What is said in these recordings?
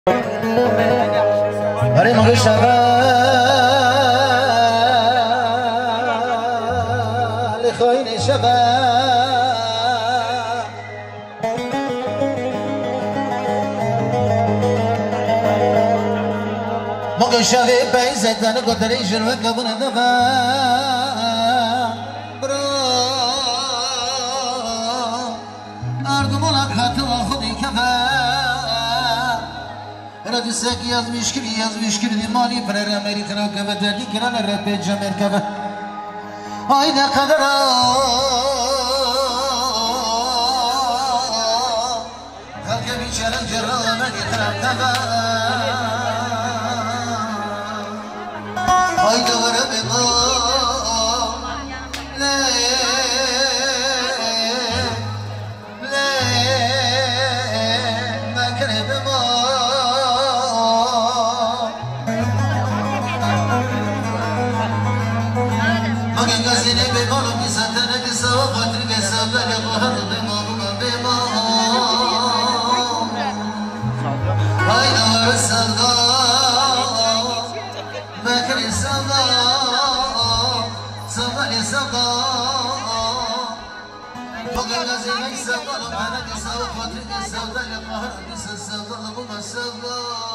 برای موقع شغل خواهین شغل موقع شغل بیزد دانه قدره جلوه قبونه دفا برا اردمولک حتی خودی کفا رادسك يزمش كبير مالي فرر أمريكا كذا دردي كنا نرد بجمر كذا هيدا قدر خلك بيشارك جرا ما يخرب كذا هيدا ورب ما لا لا ما كرب ما Gazine be balım ki satana ki sava patri ke savla ke bahar be mamu be ma hayda var savda bakri savda savda le savda bugün gazine ki savla bana ki sava patri ke savla ke bahar be savda bu savda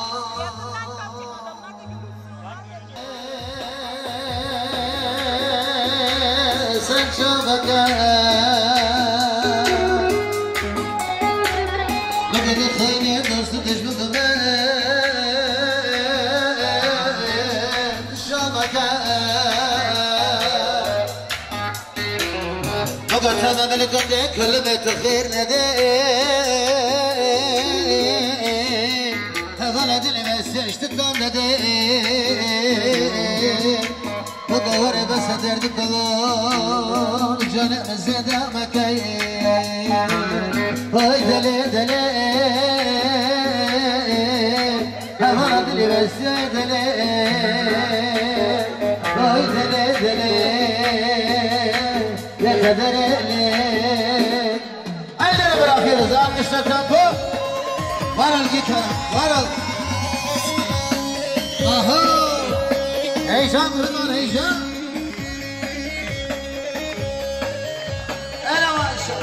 شبكة لقد خيني دوست تشبك شبكة لقد تمام لقد كلمة خير ندي هذا ندي بس اشتكى ندي بدور بس درد كلون جانا مزدا مكاي هاي دلي دلي هذا دلي بس دلي هاي دلي دلي يا قدر لي اين براخي رزاق اشتكاكو ورا الجيتار ورا اها هيشام رضوان هيشام انا واشا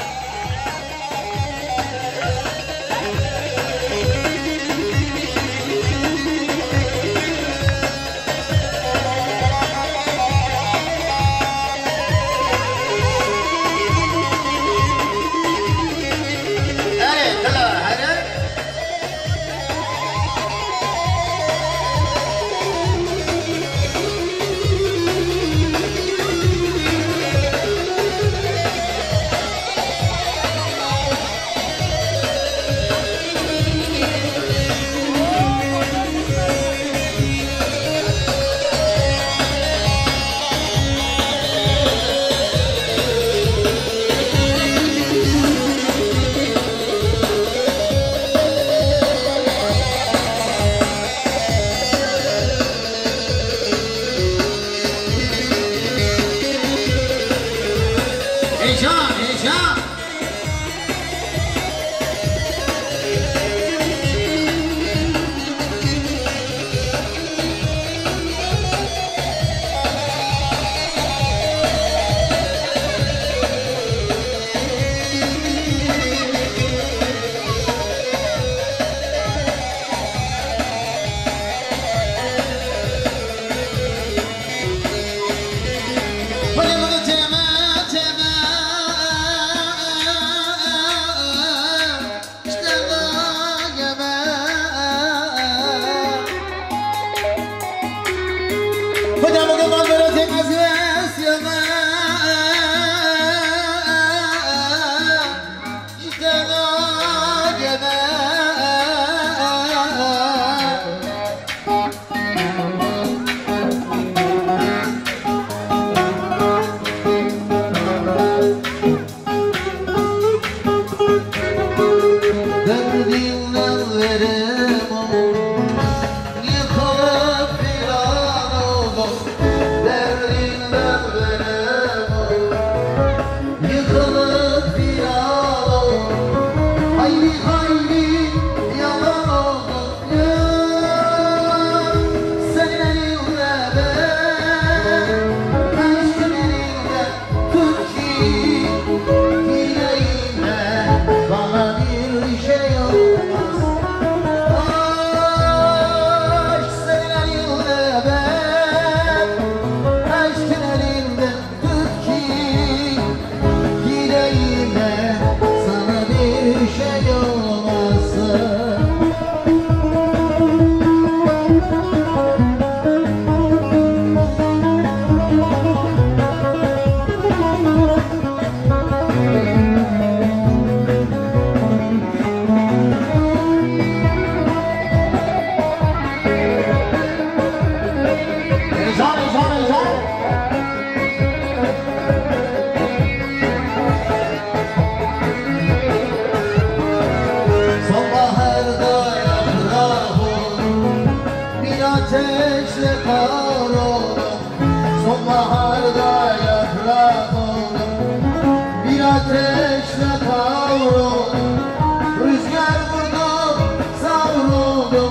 kar oldum, sonbaharda yaprak oldum, bir ateşle kavruldum, rüzgar vurdu savruldum.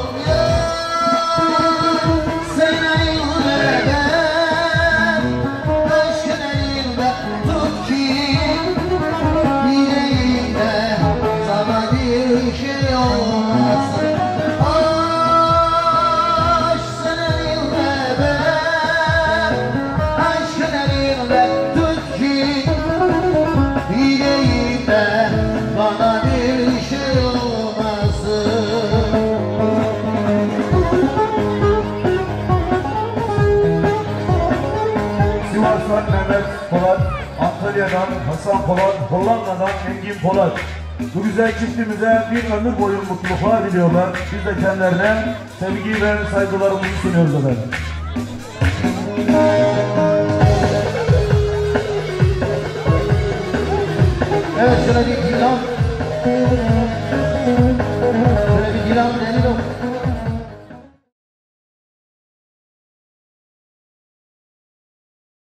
Sen elinle ben, aşkın elimde tut ki yüreğimde sana bir şey olmasın. Aşk sen elinle ben, aşkın elimde tut ki yüreğimde bana bir şey olmasın. Sivas'tan Mehmet Polat, Antalya'dan Hasan Polat, Hollanda'dan Engin Polat. Bu güzel çiftimize bir ömür boyu mutluluklar diliyorlar. Biz de kendilerine sevgi ve saygılarımızı sunuyoruz efendim. Evet, şöyle bir gilam. Şöyle bir gilam denelim.